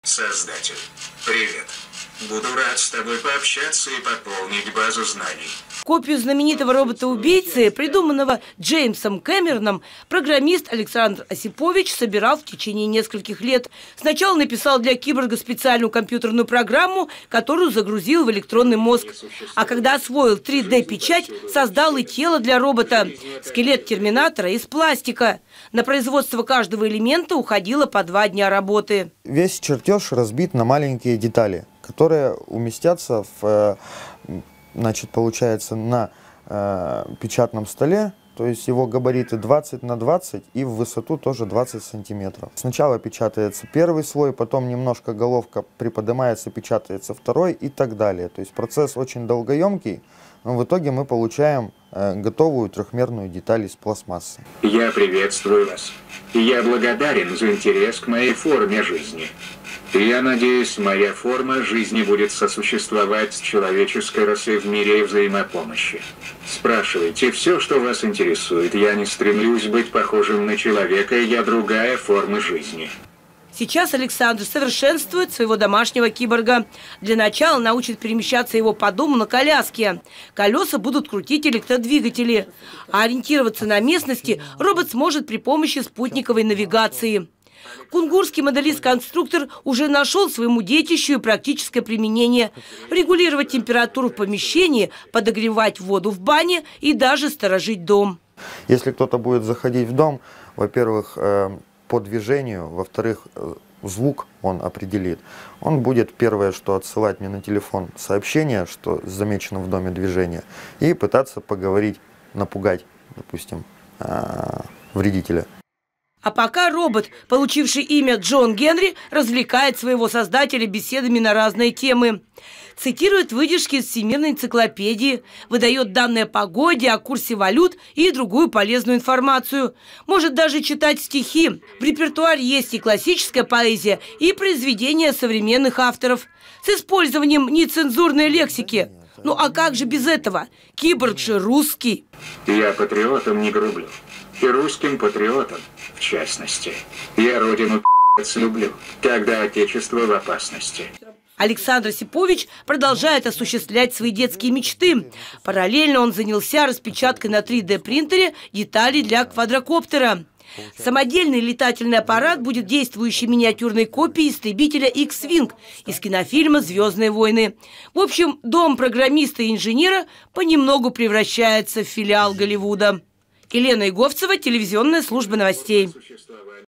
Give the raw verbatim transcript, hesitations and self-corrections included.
Создатель, привет. Буду рад с тобой пообщаться и пополнить базу знаний. Копию знаменитого робота-убийцы, придуманного Джеймсом Кэмероном, программист Александр Осипович собирал в течение нескольких лет. Сначала написал для киборга специальную компьютерную программу, которую загрузил в электронный мозг. А когда освоил три дэ печать, создал и тело для робота. Скелет терминатора из пластика. На производство каждого элемента уходило по два дня работы. Весь чертеж разбит на маленькие детали, которые уместятся в, значит, получается, на э, печатном столе, то есть его габариты двадцать на двадцать и в высоту тоже двадцать сантиметров. Сначала печатается первый слой, потом немножко головка приподнимается, печатается второй и так далее. То есть процесс очень долгоемкий, но в итоге мы получаем э, готовую трехмерную деталь из пластмассы. Я приветствую вас. Я благодарен за интерес к моей форме жизни. Я надеюсь, моя форма жизни будет сосуществовать с человеческой расой в мире взаимопомощи. Спрашивайте все, что вас интересует. Я не стремлюсь быть похожим на человека, я другая форма жизни. Сейчас Александр совершенствует своего домашнего киборга. Для начала научит перемещаться его по дому на коляске. Колеса будут крутить электродвигатели. А ориентироваться на местности робот сможет при помощи спутниковой навигации. Кунгурский моделист-конструктор уже нашел своему детищу и практическое применение. Регулировать температуру в помещении, подогревать воду в бане и даже сторожить дом. Если кто-то будет заходить в дом, во-первых, по движению, во-вторых, звук он определит. Он будет первое, что отсылать мне на телефон сообщение, что замечено в доме движение, и пытаться поговорить, напугать, допустим, вредителя. А пока робот, получивший имя Джон Генри, развлекает своего создателя беседами на разные темы. Цитирует выдержки из Всемирной энциклопедии, выдает данные о погоде, о курсе валют и другую полезную информацию. Может даже читать стихи. В репертуаре есть и классическая поэзия, и произведения современных авторов. С использованием нецензурной лексики. Ну а как же без этого? Киборг же русский. Я патриотом не грублю. И русским патриотом, в частности. Я родину люблю, когда отечество в опасности. Александр Осипович продолжает осуществлять свои детские мечты. Параллельно он занялся распечаткой на три дэ принтере деталей для квадрокоптера. Самодельный летательный аппарат будет действующей миниатюрной копией истребителя X-Wing из кинофильма «Звездные войны». В общем, дом программиста и инженера понемногу превращается в филиал Голливуда. Елена Иговцева, телевизионная служба новостей.